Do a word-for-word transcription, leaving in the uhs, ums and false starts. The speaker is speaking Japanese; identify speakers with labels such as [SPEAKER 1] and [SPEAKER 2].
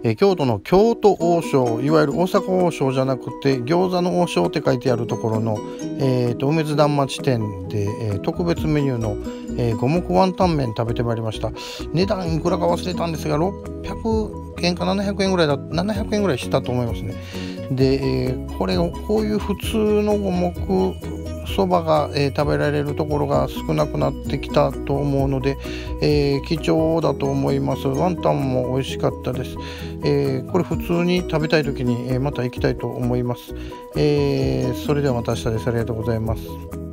[SPEAKER 1] えー京都の京都王将、いわゆる大阪王将じゃなくて餃子の王将って書いてあるところの、えー、と梅津団町店で、えー特別メニューの、えー五目ワンタン麺食べてまいりました。値段いくらか忘れたんですがろっぴゃくえんかななひゃくえんぐらいだななひゃくえんぐらいしたと思いますね。で、えーこれをこういう普通の五目そばが、えー食べられるところが少なくなってきたと思うので、えー貴重だと思います。ワンタンも美味しかったです。えーこれ普通に食べたい時に、えーまた行きたいと思います。えーそれではまた明日です。ありがとうございます。